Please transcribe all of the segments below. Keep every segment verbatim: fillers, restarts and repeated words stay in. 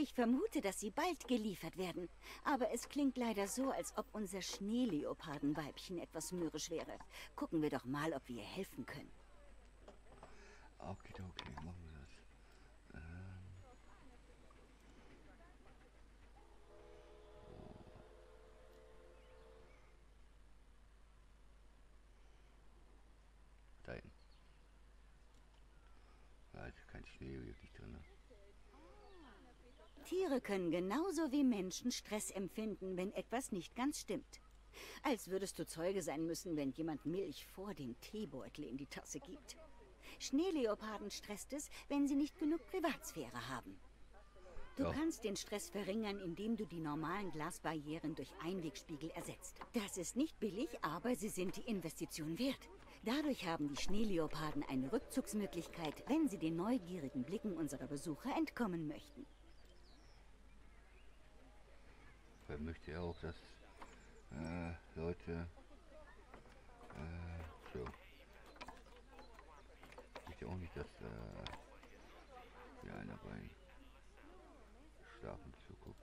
Ich vermute, dass sie bald geliefert werden. Aber es klingt leider so, als ob unser Schneeleopardenweibchen etwas mürrisch wäre. Gucken wir doch mal, ob wir ihr helfen können. Okay, okay, machen wir das. Ähm. Da hinten. Da ist kein Schnee wirklich drin. Tiere können genauso wie Menschen Stress empfinden, wenn etwas nicht ganz stimmt. Als würdest du Zeuge sein müssen, wenn jemand Milch vor dem Teebeutel in die Tasse gibt. Schneeleoparden stresst es, wenn sie nicht genug Privatsphäre haben. Du Ja. kannst den Stress verringern, indem du die normalen Glasbarrieren durch Einwegspiegel ersetzt. Das ist nicht billig, aber sie sind die Investition wert. Dadurch haben die Schneeleoparden eine Rückzugsmöglichkeit, wenn sie den neugierigen Blicken unserer Besucher entkommen möchten. Weil möchte ja auch, dass äh, Leute äh, so. Ich möchte auch nicht, dass äh, hier einer beim Schlafen zuguckt.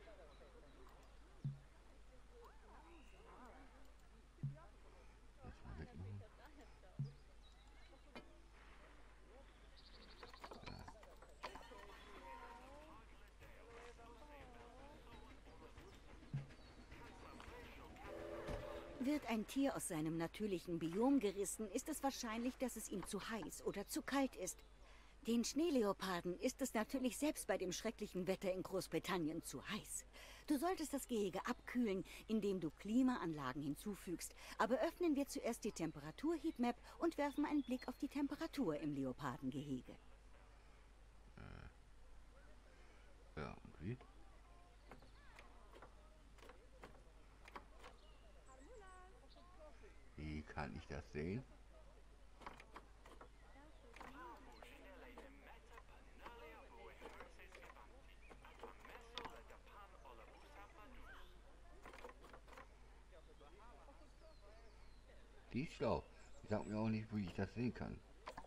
Das mal wegmachen. Wird ein Tier aus seinem natürlichen Biom gerissen, ist es wahrscheinlich, dass es ihm zu heiß oder zu kalt ist. Den Schneeleoparden ist es natürlich selbst bei dem schrecklichen Wetter in Großbritannien zu heiß. Du solltest das Gehege abkühlen, indem du Klimaanlagen hinzufügst. Aber öffnen wir zuerst die Temperatur-Heatmap und werfen einen Blick auf die Temperatur im Leopardengehege. Ja, und wie? Wie kann ich das sehen? Die ist schlau. Die sagt mir auch nicht, wie ich das sehen kann.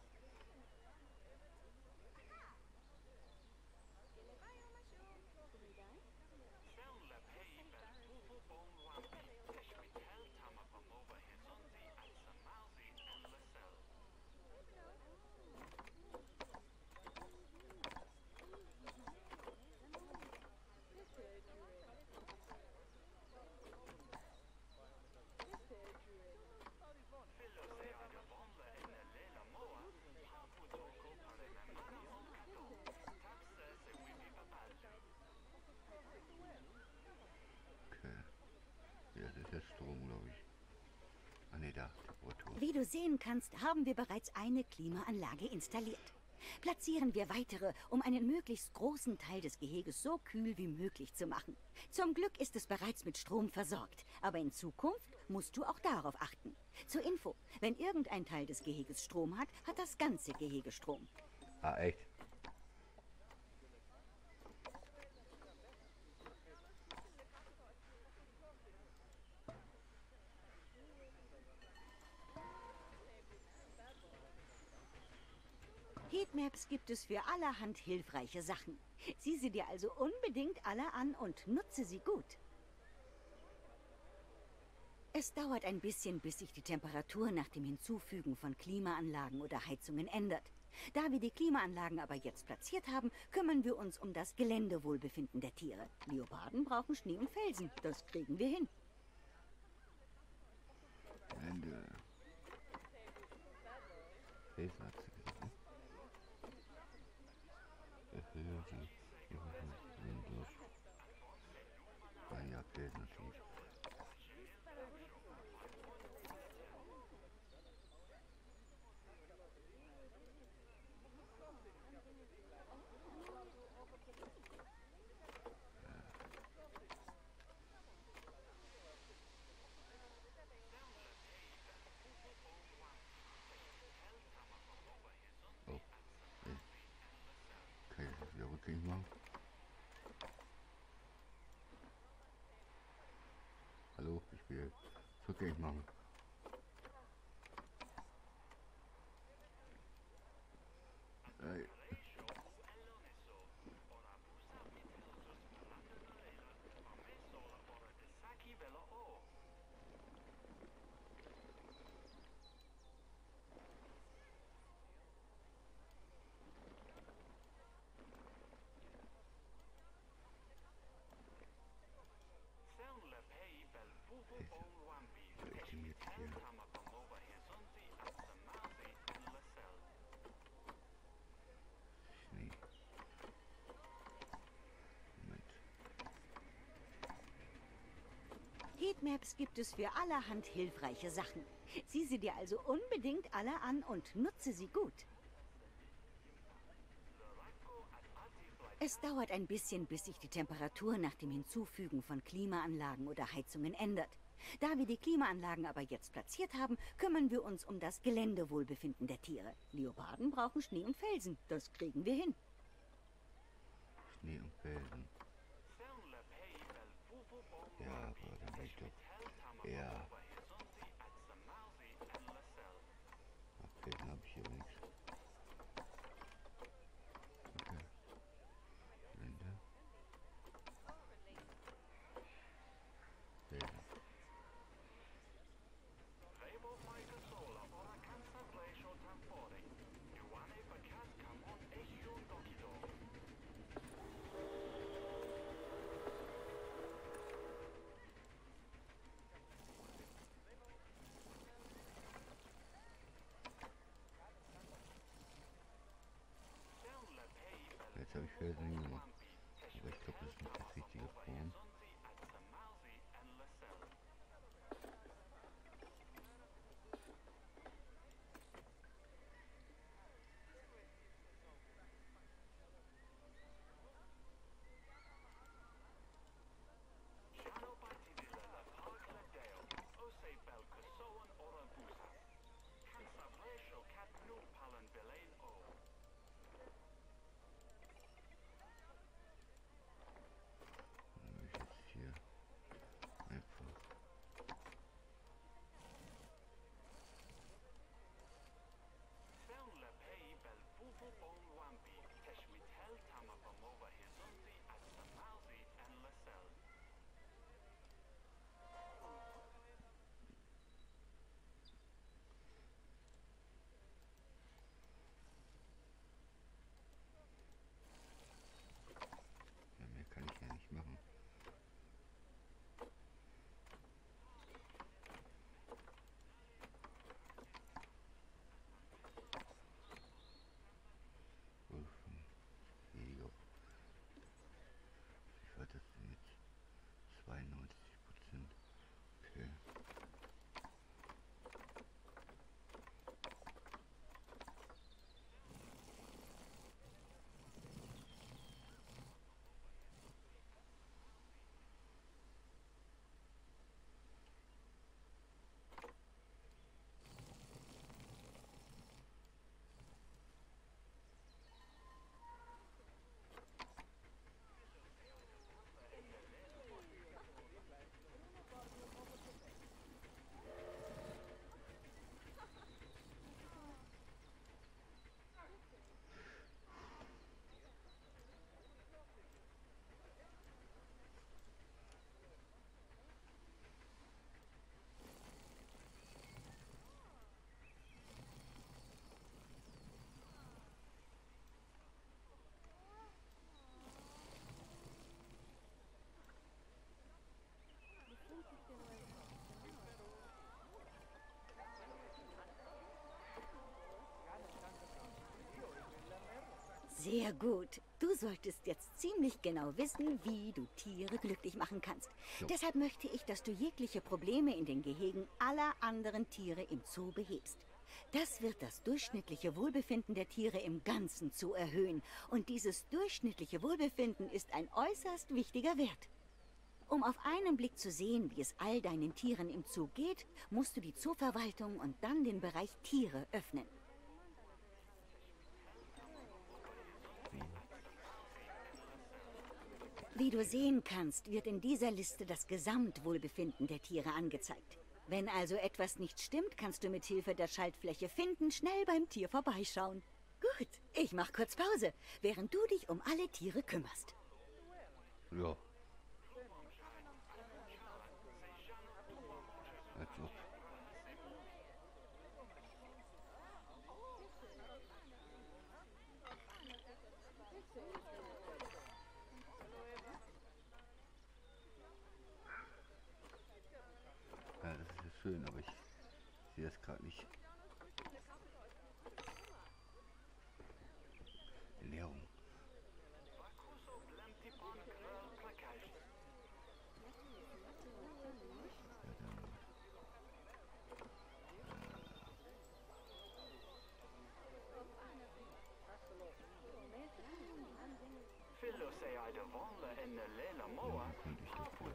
Ja, das ist der Strom, glaube ich. Ah ne, da, Temperatur. Wie du sehen kannst, haben wir bereits eine Klimaanlage installiert. Platzieren wir weitere, um einen möglichst großen Teil des Geheges so kühl wie möglich zu machen. Zum Glück ist es bereits mit Strom versorgt, aber in Zukunft musst du auch darauf achten. Zur Info, wenn irgendein Teil des Geheges Strom hat, hat das ganze Gehege Strom. Ah, echt? Heatmaps gibt es für allerhand hilfreiche Sachen. Sieh sie dir also unbedingt alle an und nutze sie gut. Es dauert ein bisschen, bis sich die Temperatur nach dem Hinzufügen von Klimaanlagen oder Heizungen ändert. Da wir die Klimaanlagen aber jetzt platziert haben, kümmern wir uns um das Geländewohlbefinden der Tiere. Leoparden brauchen Schnee und Felsen. Das kriegen wir hin. Ende. Felsen hat sie gesagt, ne? Erhöhen Sie Ihren Windows. Ah ja, Felsen natürlich. Oh, ey. Kann ich das wieder rückgängig machen? Hallo, ich will rückgängig machen. Ey. Mindmaps gibt es für allerhand hilfreiche Sachen. Sieh sie dir also unbedingt alle an und nutze sie gut. Es dauert ein bisschen, bis sich die Temperatur nach dem Hinzufügen von Klimaanlagen oder Heizungen ändert. Da wir die Klimaanlagen aber jetzt platziert haben, kümmern wir uns um das Geländewohlbefinden der Tiere. Leoparden brauchen Schnee und Felsen. Das kriegen wir hin. Schnee und Felsen. Ja, aber dann will ich doch eher... Ach, Felsen habe ich hier nichts. Okay. Gelände. Felsen. Jetzt habe ich Felsen hingemacht. Aber ich glaube, das ist nicht das richtige Form. Ja, mehr kann ich ja nicht machen. Wolfen, Jäger. Wie war das denn jetzt? zweiundneunzig Prozent. Okay. Sehr gut. Du solltest jetzt ziemlich genau wissen, wie du Tiere glücklich machen kannst. Jo. Deshalb möchte ich, dass du jegliche Probleme in den Gehegen aller anderen Tiere im Zoo behebst. Das wird das durchschnittliche Wohlbefinden der Tiere im ganzen Zoo erhöhen. Und dieses durchschnittliche Wohlbefinden ist ein äußerst wichtiger Wert. Um auf einen Blick zu sehen, wie es all deinen Tieren im Zoo geht, musst du die Zooverwaltung und dann den Bereich Tiere öffnen. Wie du sehen kannst, wird in dieser Liste das Gesamtwohlbefinden der Tiere angezeigt. Wenn also etwas nicht stimmt, kannst du mit Hilfe der Schaltfläche Finden schnell beim Tier vorbeischauen. Gut, ich mach kurz Pause, während du dich um alle Tiere kümmerst. Ja. Als ob. Ja, das ist ja schön, aber ich sehe das gerade nicht. Ernährung. könnte ich dafür.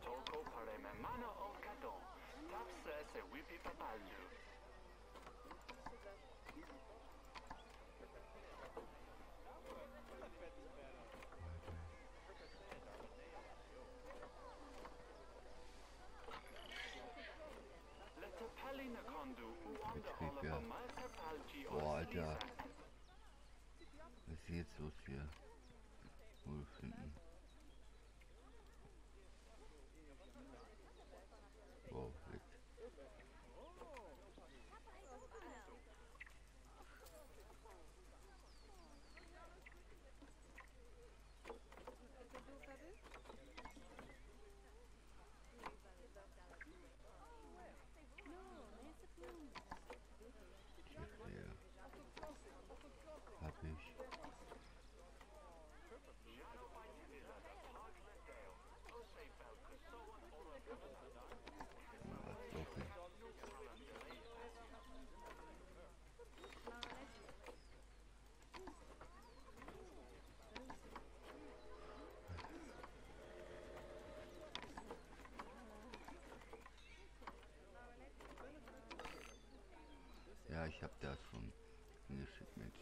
Betrieb, ja. Boah, Alter. Was ist jetzt los hier? Wohlfinden. Wow, weg. Tierquäler. Hab ich. Mal was locken. Ja, ich hab das schon hingeschickt mit.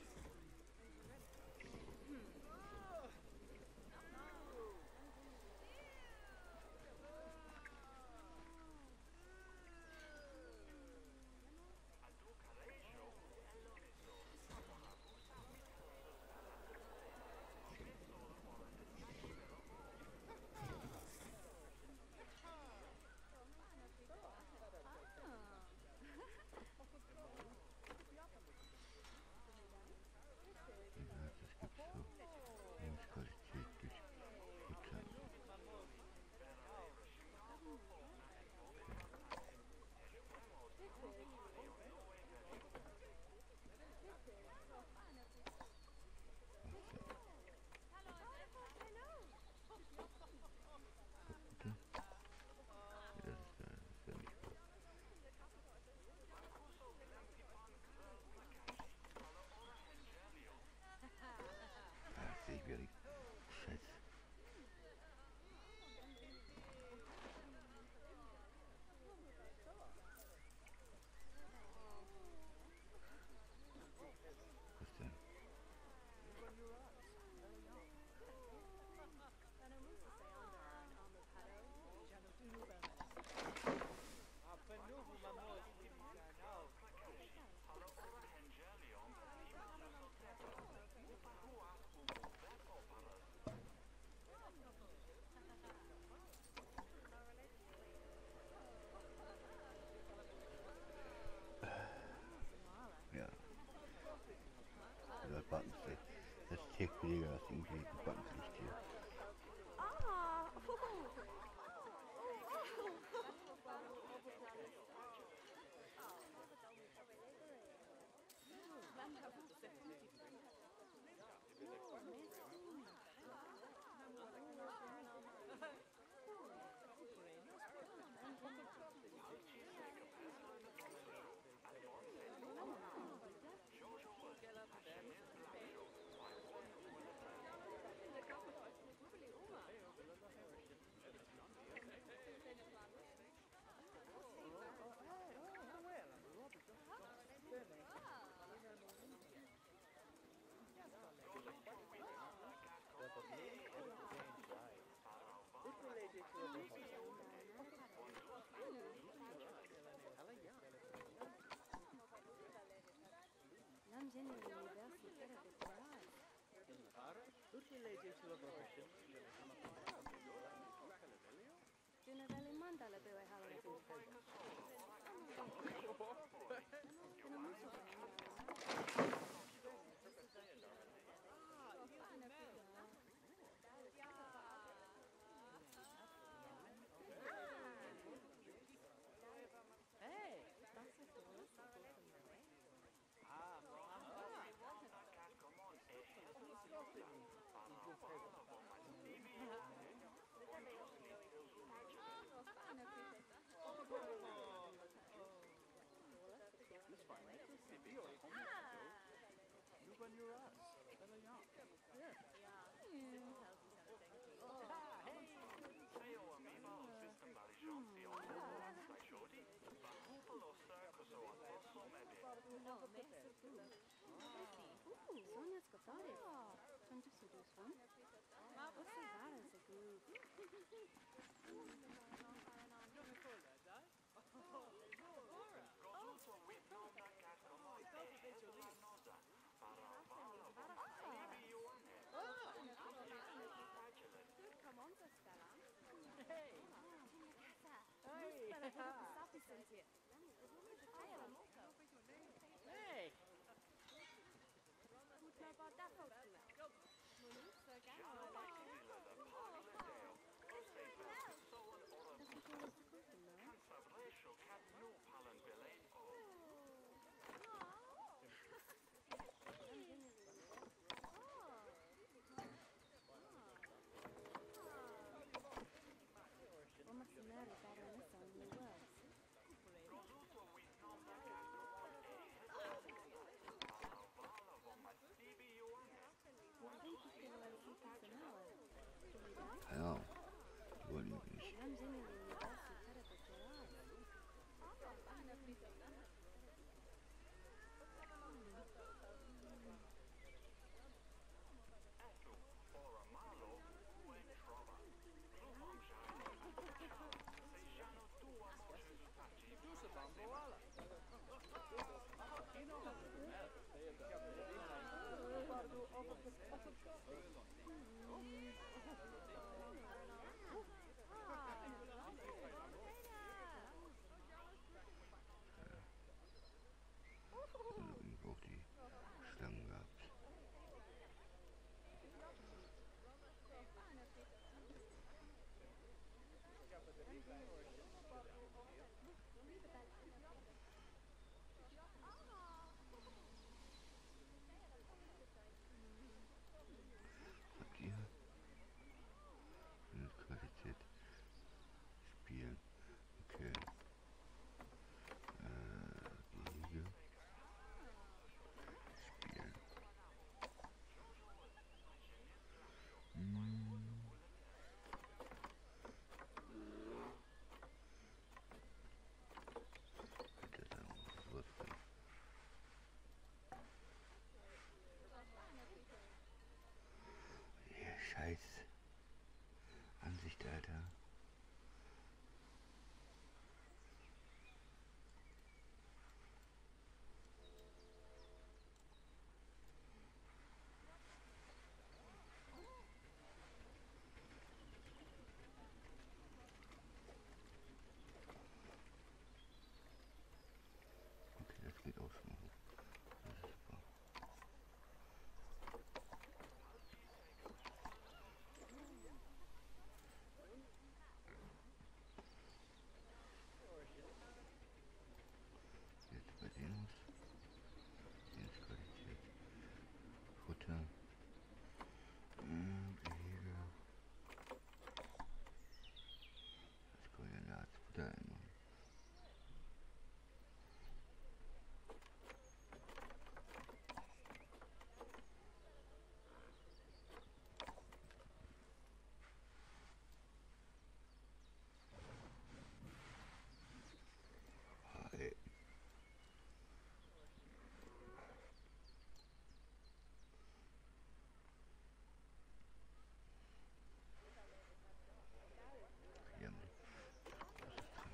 Ja, das gibt's so. Lebensqualität durch Futtern. Bitte? Ja, das ist ja, das ist ja nicht wahr. Ja, das sehe ich wieder nicht. Scheiße. Was denn? Ja. Das Buttonslist. Das Tierkollege, das irgendwie Buttonslist hier. Sonia's got it. Can you seduce one? What's that as a group? Hey! What must the matter about our miss on the wells? Ja, überleblich. Ich auch die Stangen gehabt. Habt ihr eine Qualität spielen? Okay. Äh, Gehege. Spielen. Hm. Hätte da noch was drin. Ja, scheiß Ansicht, Alter. Okay, das geht auch schon mal hoch. Das ist super. Jetzt bei denen aus. Lebensqualität. Futter. Hm, Gehege. Das Koordinatsfutter einmal. Hi. Hier haben wir großes drin.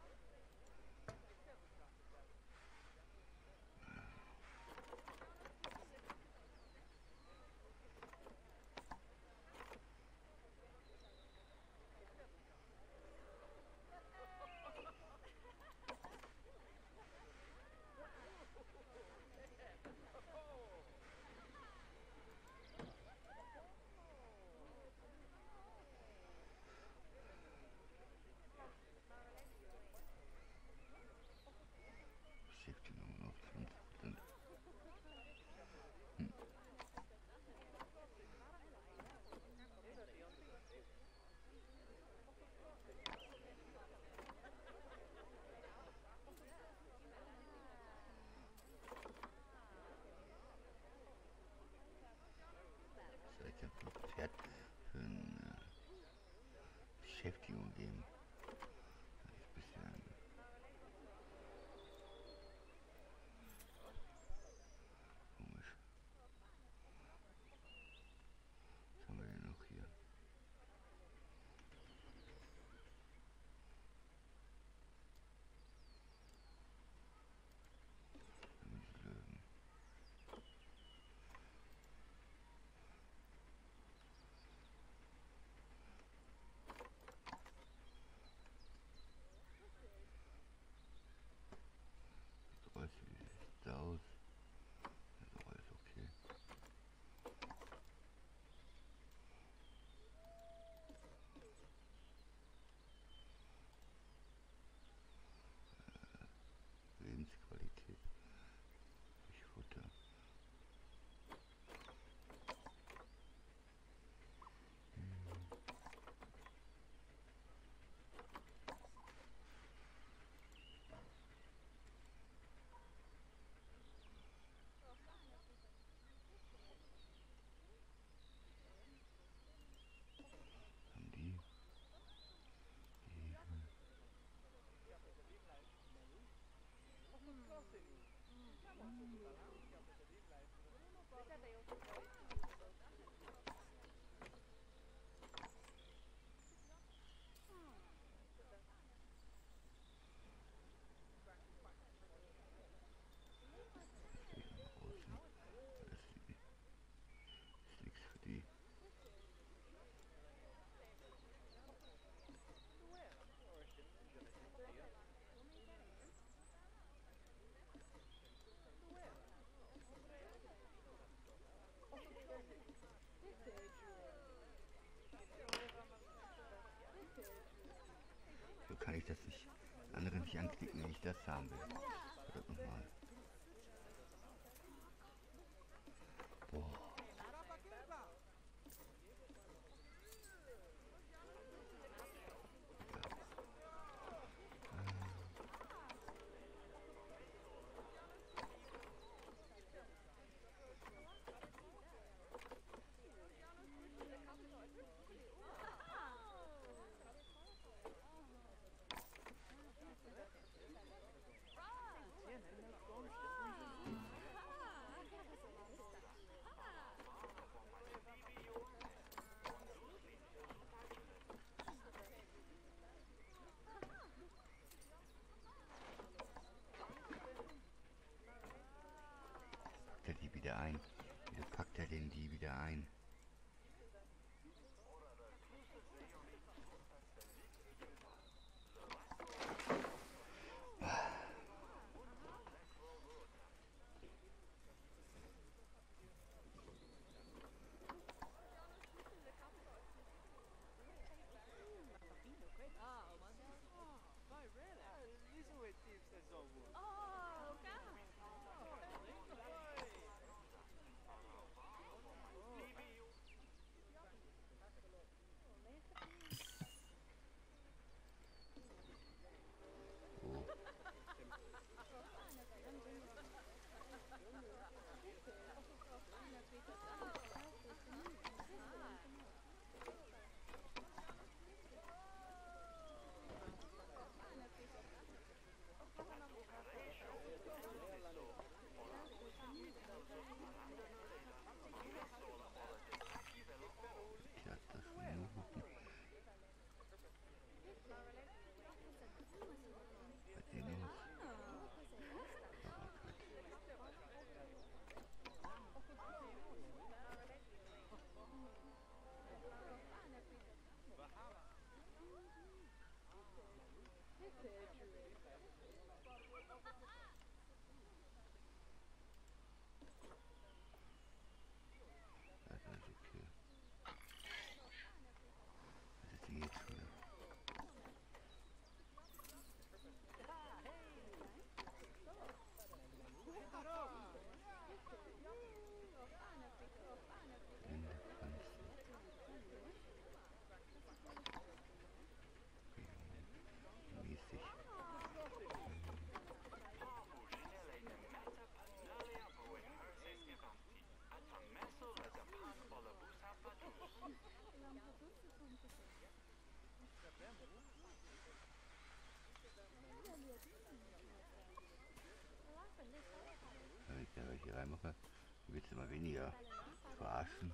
Beschäftigung auf zwanzig Prozent. Hm. Soll ich jetzt ein Pferd für eine Beschäftigung geben? Das ist ein bisschen kann ich das nicht, andere nicht anklicken, wenn ich das haben will? Verdammt nochmal. Boah. Er die wieder ein? Wieso packt er denn die wieder ein? Wenn ich da welche reinmache, wird es immer weniger verarschen.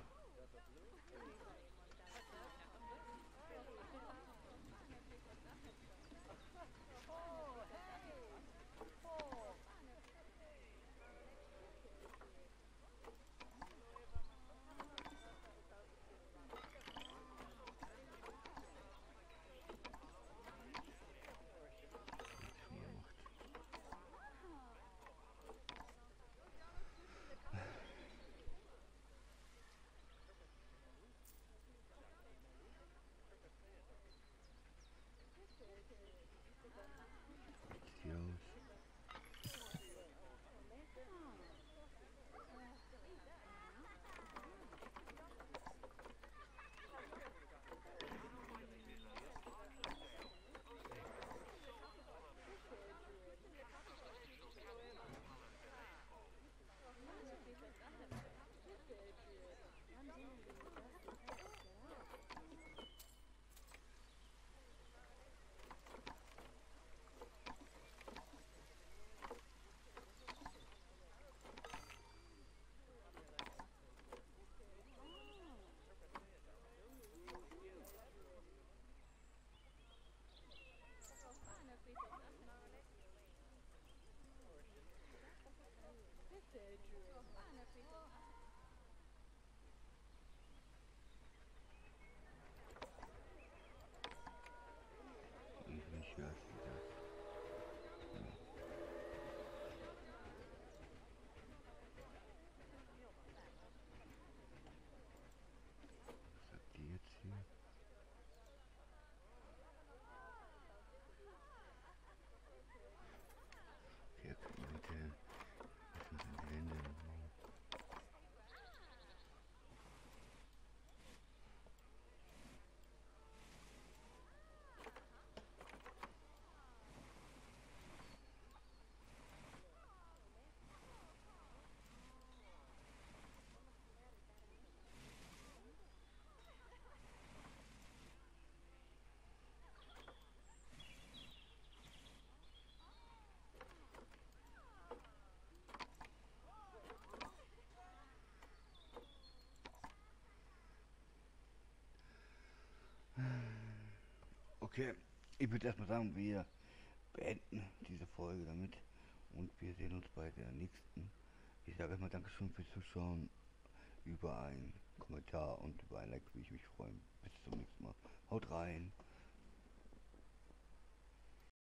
Okay, ich würde erstmal sagen, wir beenden diese Folge damit und wir sehen uns bei der nächsten. Ich sage erstmal Dankeschön fürs Zuschauen, über einen Kommentar und über ein Like würde ich mich freuen. Bis zum nächsten Mal. Haut rein.